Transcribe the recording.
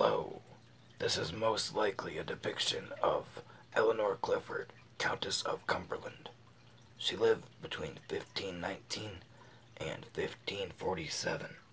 Hello. This is most likely a depiction of Eleanor Clifford, Countess of Cumberland. She lived between 1519 and 1547.